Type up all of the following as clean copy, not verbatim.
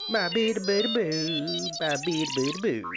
Ba bee da boo da boo. Ba bee da boo da boo.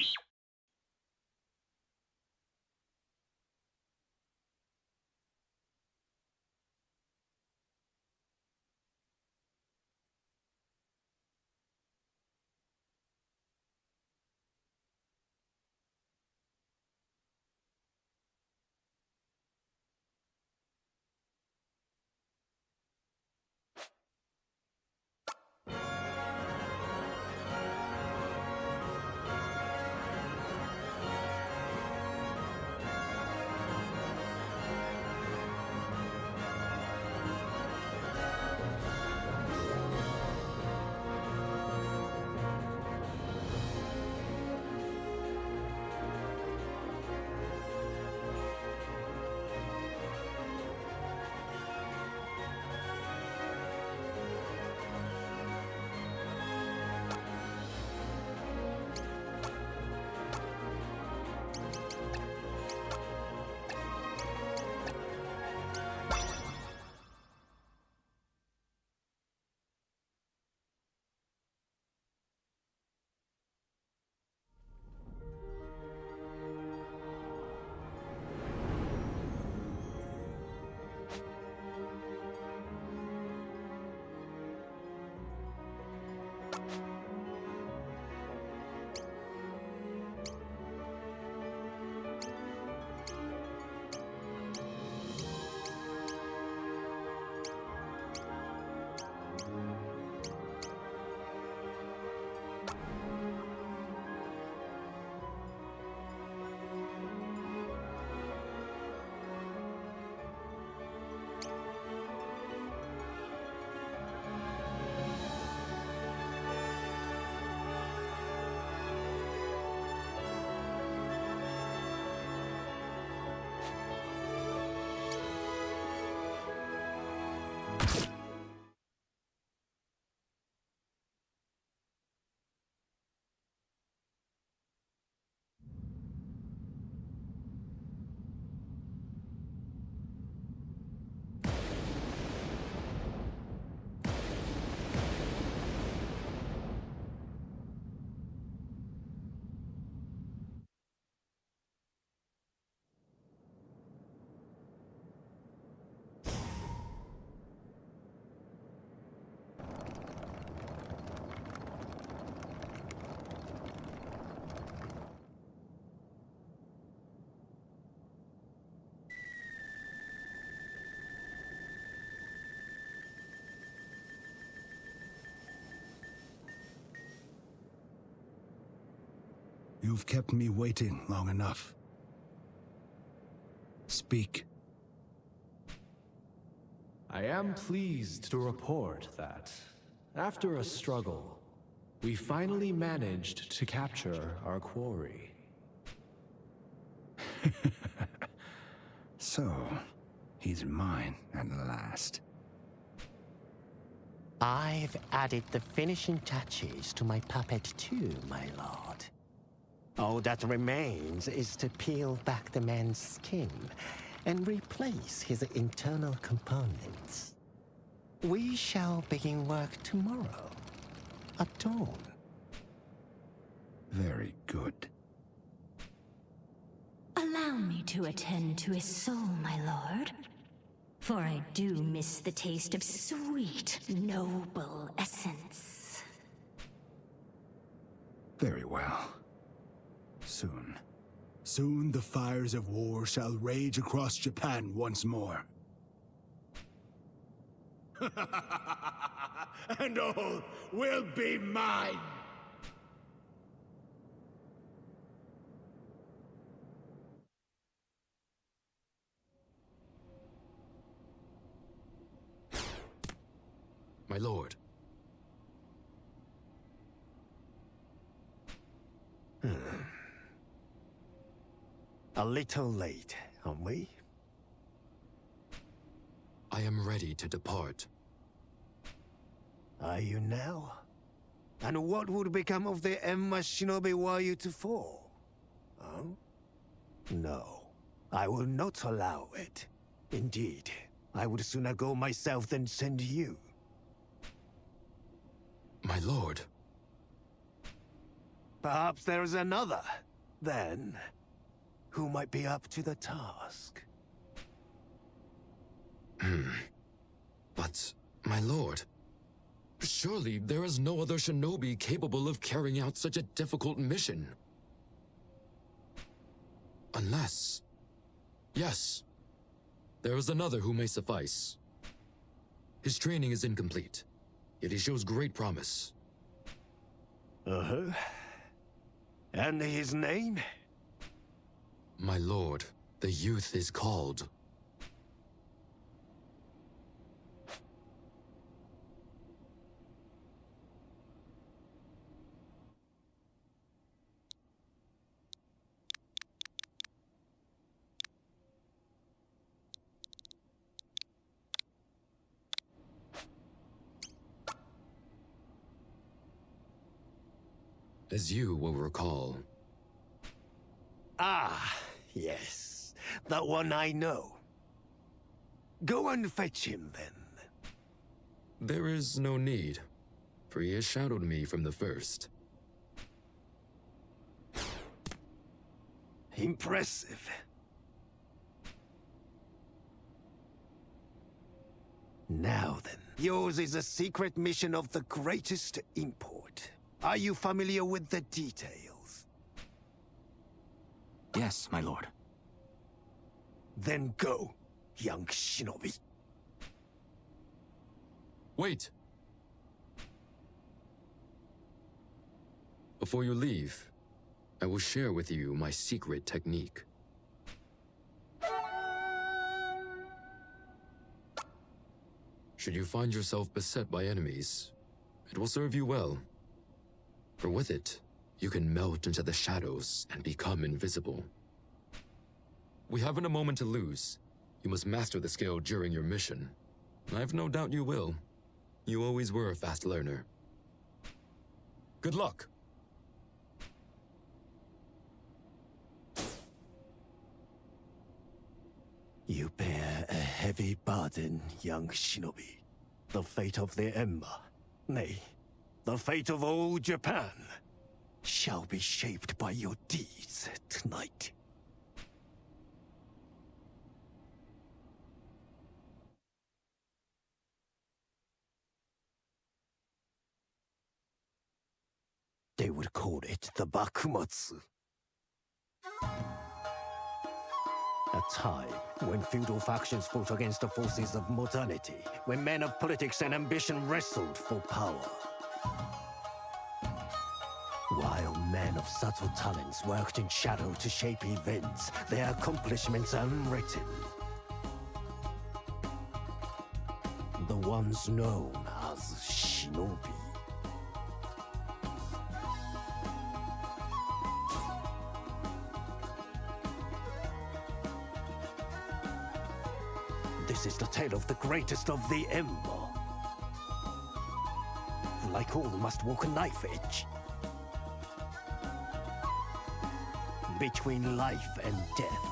You've kept me waiting long enough. Speak. I am pleased to report that, after a struggle, we finally managed to capture our quarry. So, he's mine at last. I've added the finishing touches to my puppet too, my lord. All that remains is to peel back the man's skin and replace his internal components. We shall begin work tomorrow, at dawn. Very good. Allow me to attend to his soul, my lord. For I do miss the taste of sweet, noble essence. Very well. Soon. Soon the fires of war shall rage across Japan once more. And all will be mine! My lord. A little late, aren't we? I am ready to depart. Are you now? And what would become of the Emma Shinobi were you to fall? Oh? No, I will not allow it. Indeed, I would sooner go myself than send you. My lord. Perhaps there is another, then, who might be up to the task. But, my lord, surely there is no other shinobi capable of carrying out such a difficult mission. Unless... Yes, there is another who may suffice. His training is incomplete, yet he shows great promise. Uh-huh. And his name? My lord, the youth is called... As you will recall. Ah, yes. That one I know. Go and fetch him, then. There is no need, for he has shadowed me from the first. Impressive. Now then, yours is a secret mission of the greatest import. Are you familiar with the details? Yes, my lord. Then go, young shinobi. Wait! Before you leave, I will share with you my secret technique. Should you find yourself beset by enemies, it will serve you well. For with it, you can melt into the shadows and become invisible. We haven't a moment to lose. You must master the skill during your mission. I've no doubt you will. You always were a fast learner. Good luck! You bear a heavy burden, young shinobi. The fate of the Ember, nay, the fate of all Japan, shall be shaped by your deeds tonight. They would call it the Bakumatsu. A time when feudal factions fought against the forces of modernity, when men of politics and ambition wrestled for power. While men of subtle talents worked in shadow to shape events, their accomplishments unwritten. The ones known as shinobi. This is the tale of the greatest of the Ember. Who, like all, must walk a knife edge. Between life and death.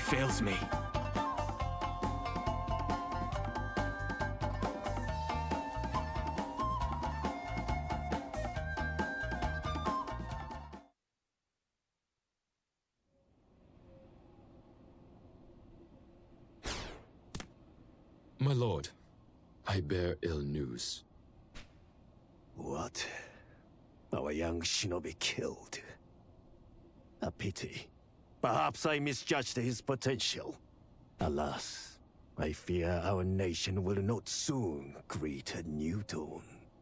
fails me. My lord, I bear ill news. What? Our young shinobi killed. A pity. Perhaps I misjudged his potential. Alas, I fear our nation will not soon greet a new dawn.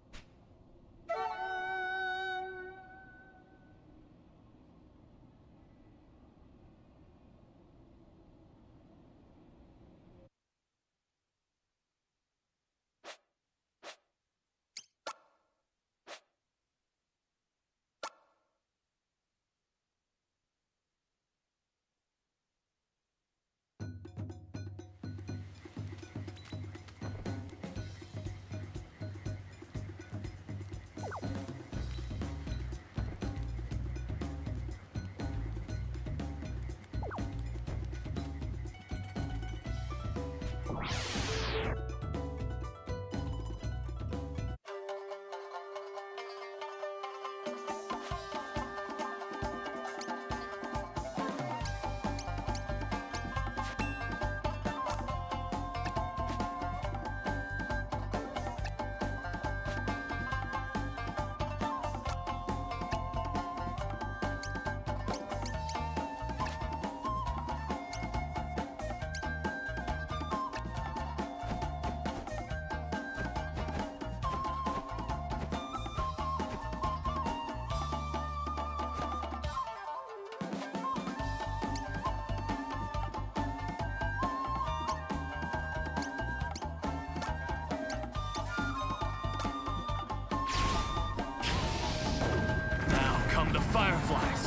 The fireflies.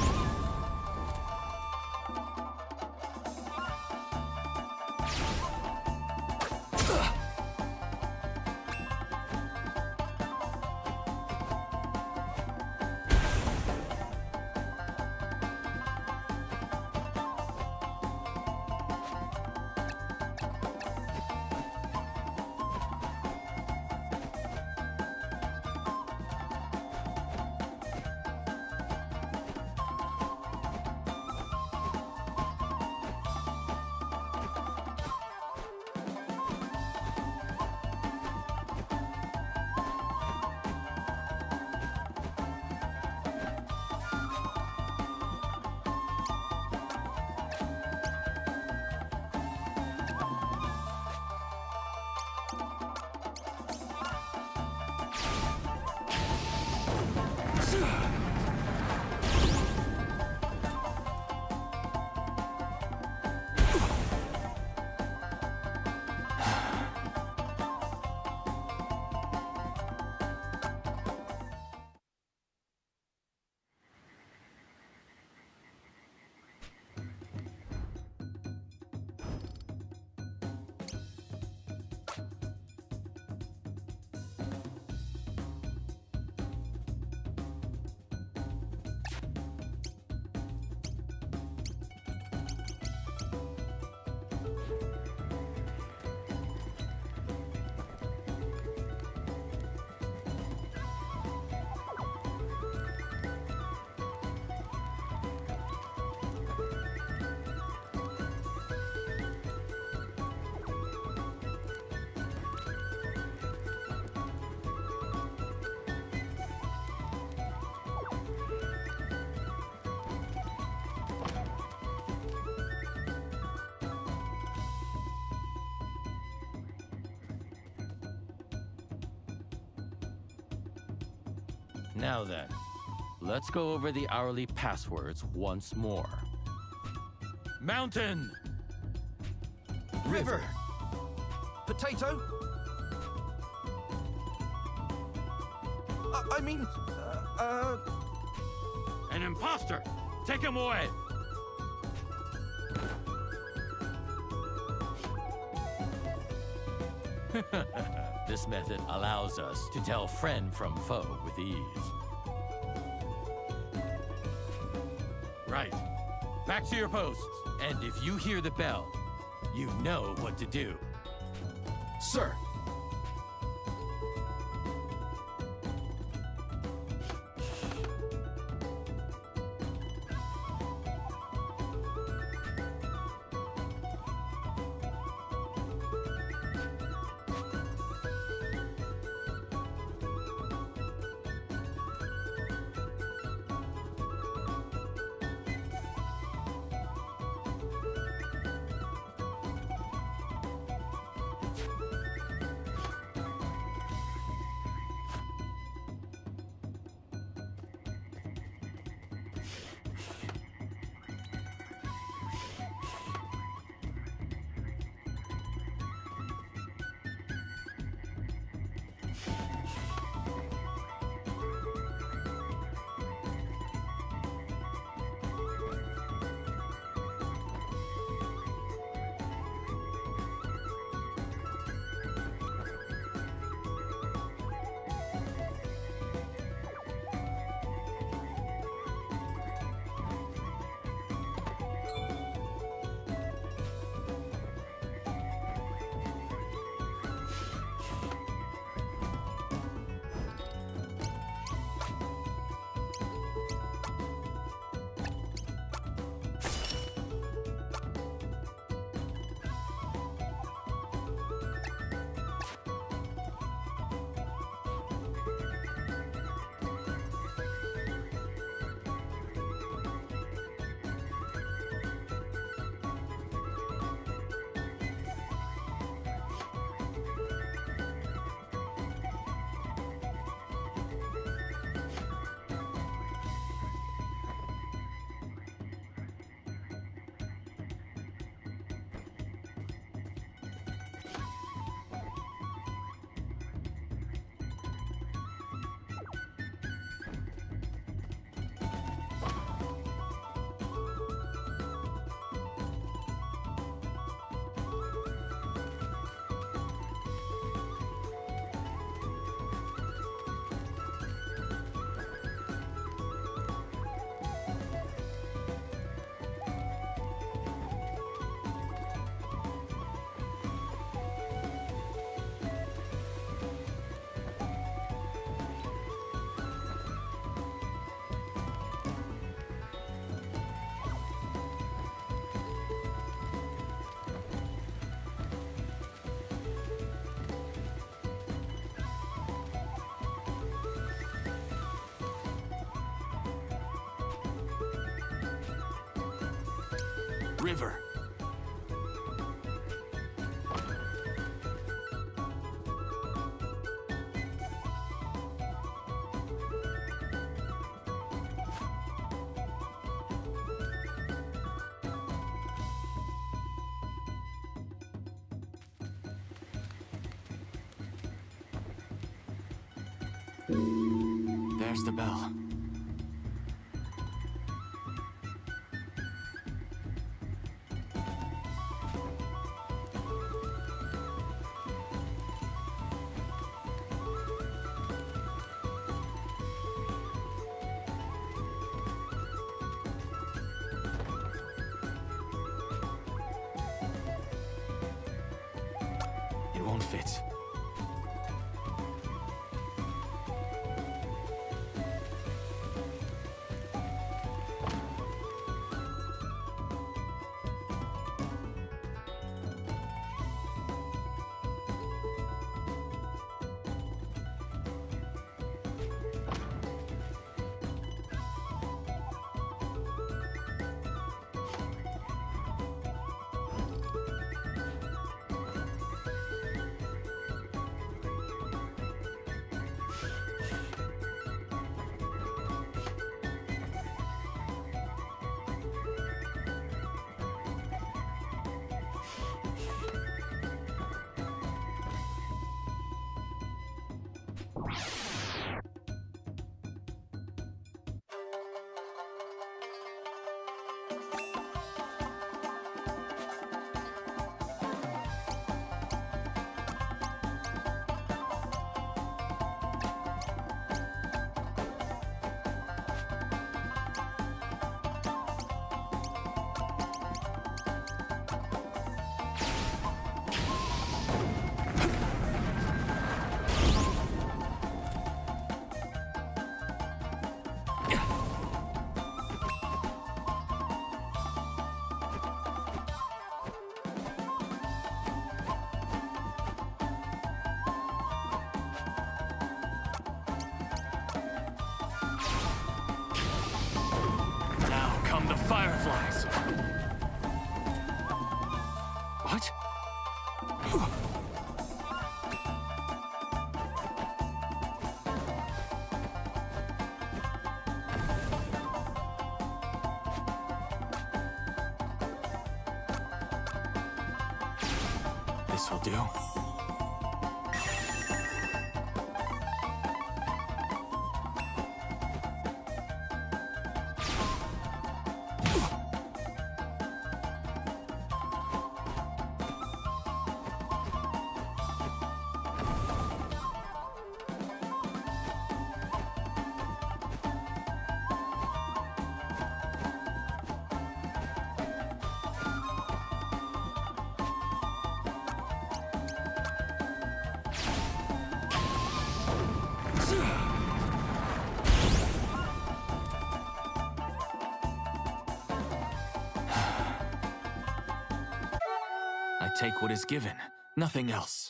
Now then, let's go over the hourly passwords once more. Mountain! River. Potato. I mean, An imposter! Take him away! This method allows us to tell friend from foe with ease. Right. back to your posts. And if you hear the bell, you know what to do. Sir! River. There's the bell. It won't fit. fireflies. What? This will do. I take what is given, nothing else.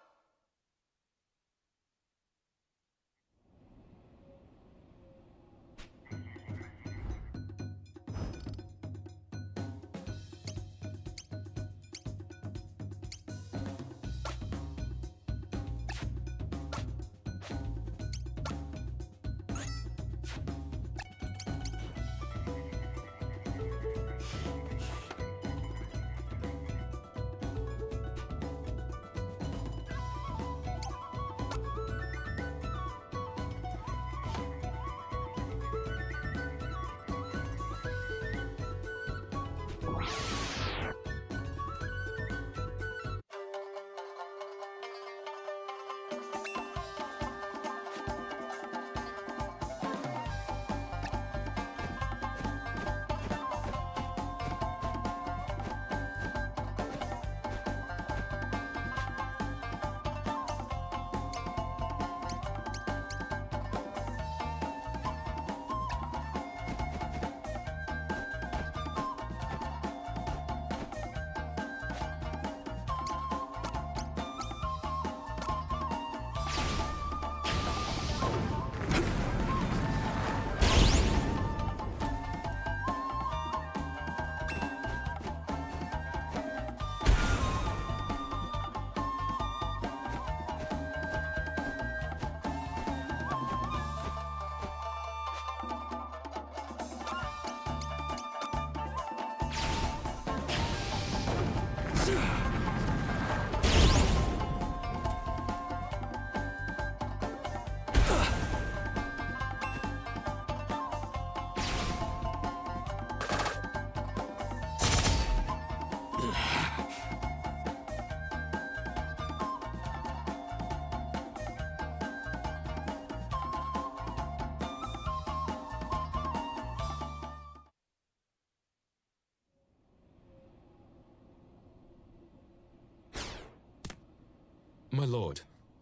My lord.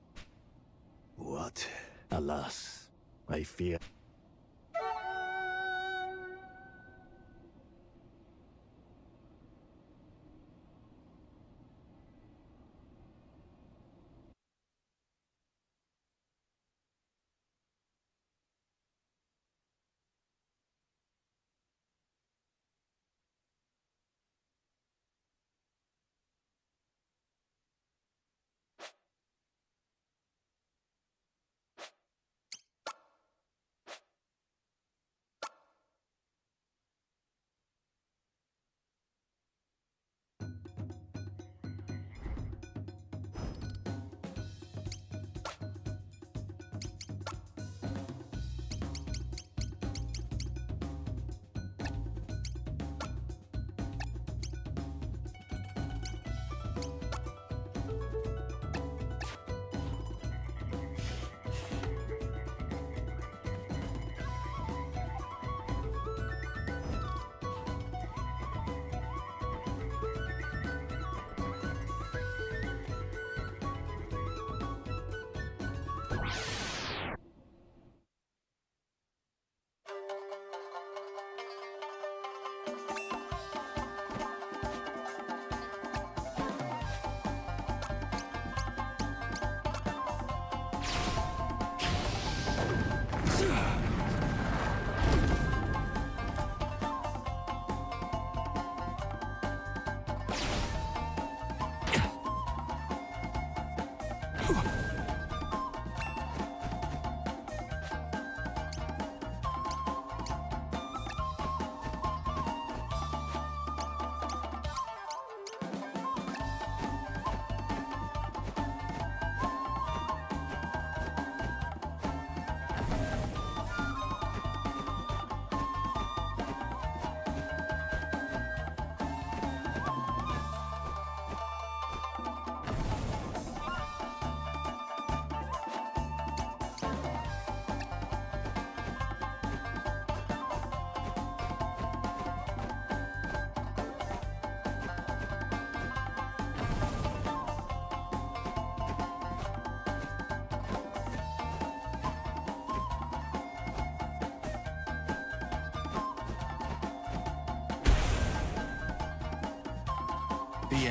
What? Alas, I fear.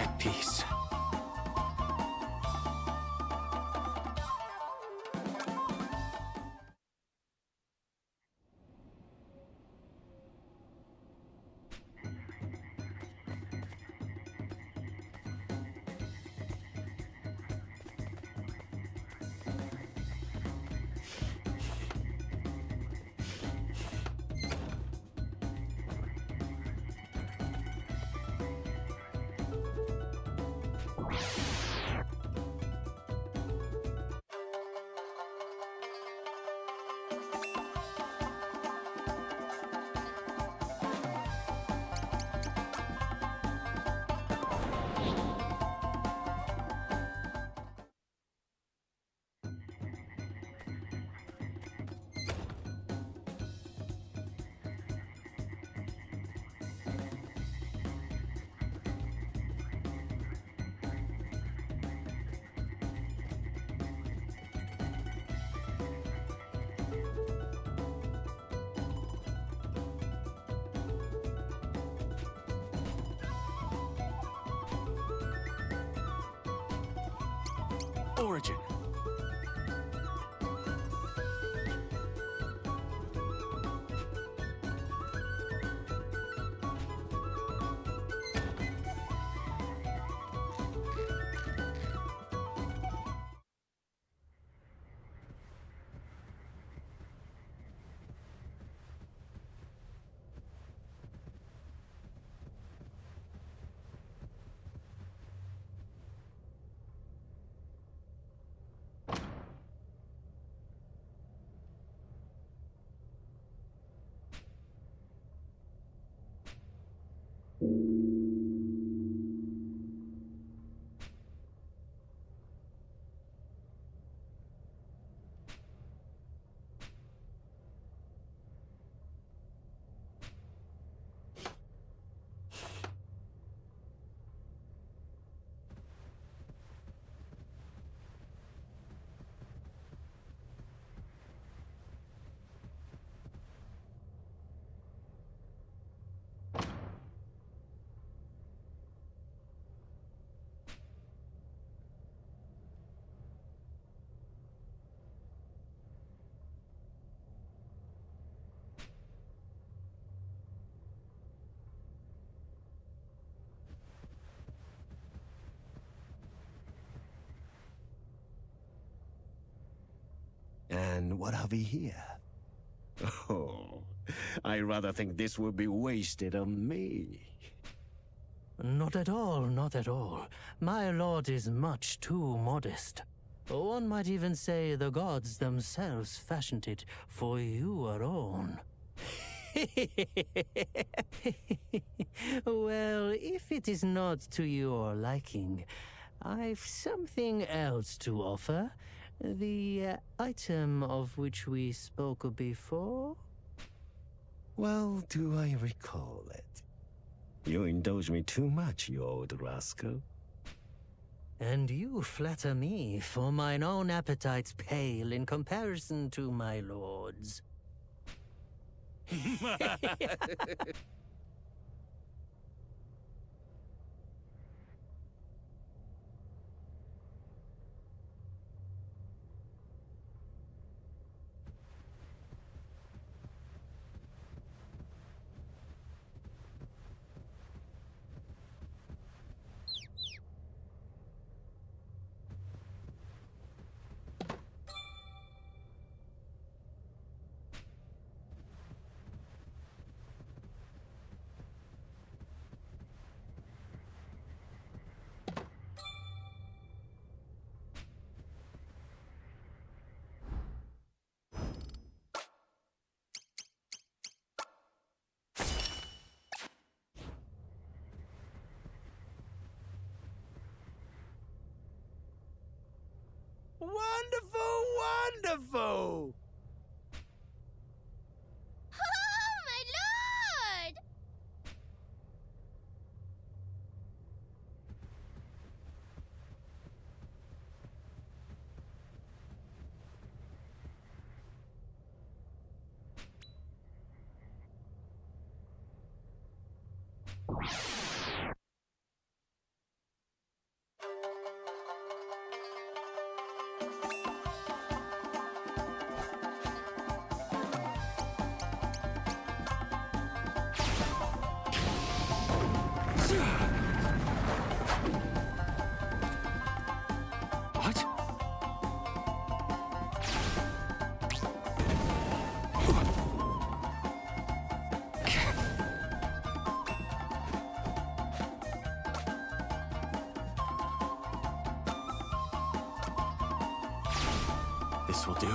at peace. Origin. And what have we here? Oh, I rather think this would be wasted on me. Not at all, not at all. My lord is much too modest. One might even say the gods themselves fashioned it for you alone. Well, if it is not to your liking, I've something else to offer. The item of which we spoke before? Well, do I recall it? You indulge me too much, you old rascal. And you flatter me, for mine own appetites pale in comparison to my lord's. Wonderful, wonderful! Oh, my lord! This will do.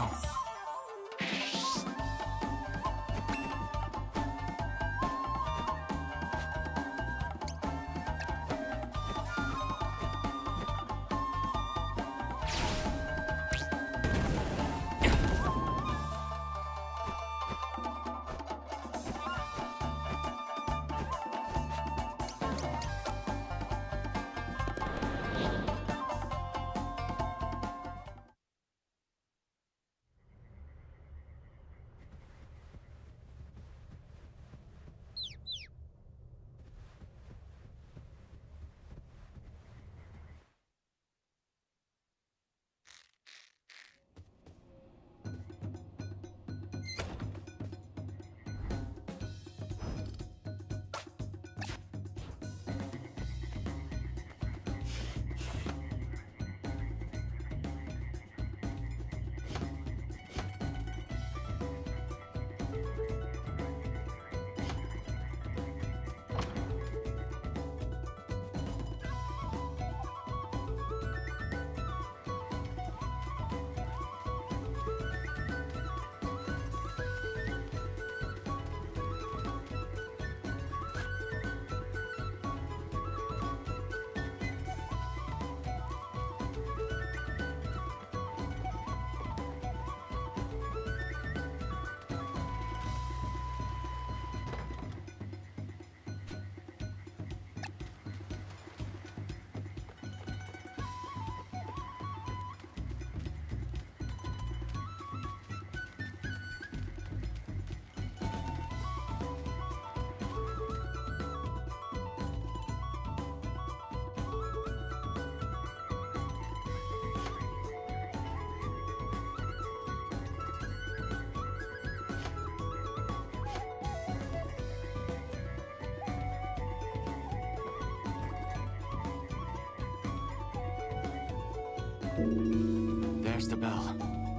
There's the bell.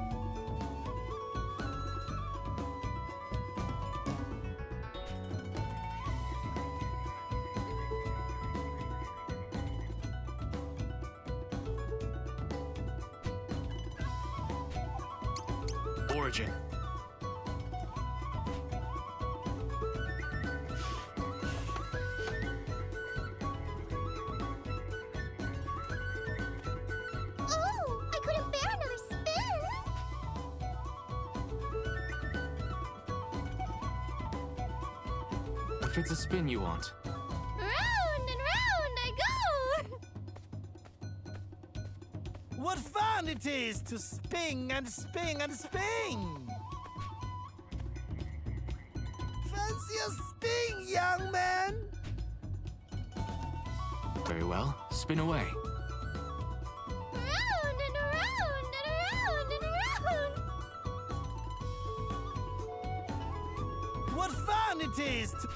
Origin. If it's a spin you want. Round and round I go! What fun it is to spin and spin and spin! Fancy a spin, young man? Very well. Spin away. Round and round and round and round! What fun it is to...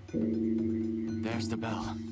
There's the bell.